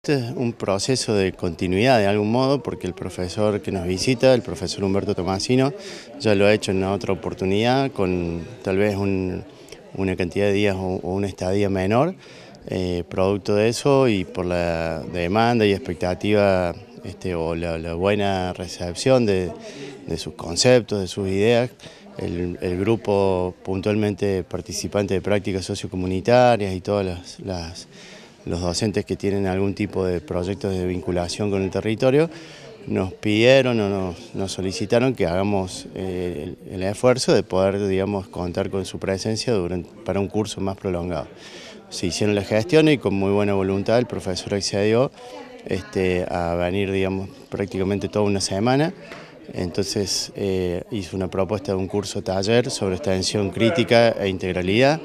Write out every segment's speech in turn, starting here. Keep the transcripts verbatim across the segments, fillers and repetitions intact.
Este es un proceso de continuidad de algún modo, porque el profesor que nos visita, el profesor Humberto Tomasino, ya lo ha hecho en otra oportunidad con tal vez un, una cantidad de días o, o una estadía menor, eh, producto de eso y por la demanda y expectativa este, o la, la buena recepción de, de sus conceptos, de sus ideas. El, el grupo puntualmente participante de prácticas sociocomunitarias y todas las, las los docentes que tienen algún tipo de proyectos de vinculación con el territorio, nos pidieron o nos, nos solicitaron que hagamos eh, el, el esfuerzo de poder, digamos, contar con su presencia durante, para un curso más prolongado. Se hicieron las gestiones y con muy buena voluntad el profesor accedió este, a venir, digamos, prácticamente toda una semana. Entonces eh, hizo una propuesta de un curso taller sobre extensión crítica e integralidad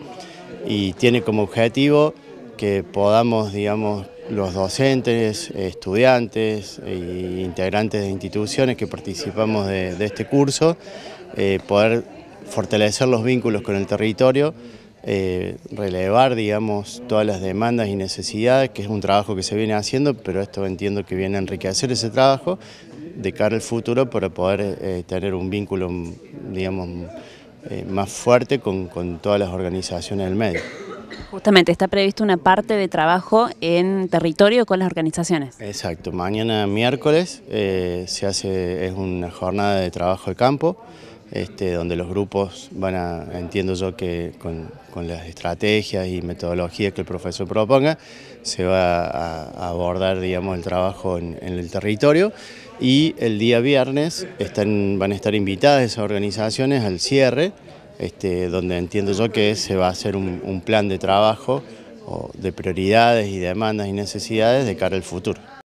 y tiene como objetivo que podamos, digamos, los docentes, estudiantes e integrantes de instituciones que participamos de, de este curso, eh, poder fortalecer los vínculos con el territorio, eh, relevar, digamos, todas las demandas y necesidades, que es un trabajo que se viene haciendo, pero esto entiendo que viene a enriquecer ese trabajo de cara al futuro para poder eh, tener un vínculo, digamos, eh, más fuerte con, con todas las organizaciones del medio. Justamente, está previsto una parte de trabajo en territorio con las organizaciones. Exacto, mañana miércoles eh, se hace, es una jornada de trabajo de campo, este, donde los grupos van a, entiendo yo que con, con las estrategias y metodologías que el profesor proponga, se va a, a abordar, digamos, el trabajo en, en el territorio, y el día viernes están, van a estar invitadas esas organizaciones al cierre, Este, donde entiendo yo que se va a hacer un, un plan de trabajo o de prioridades y demandas y necesidades de cara al futuro.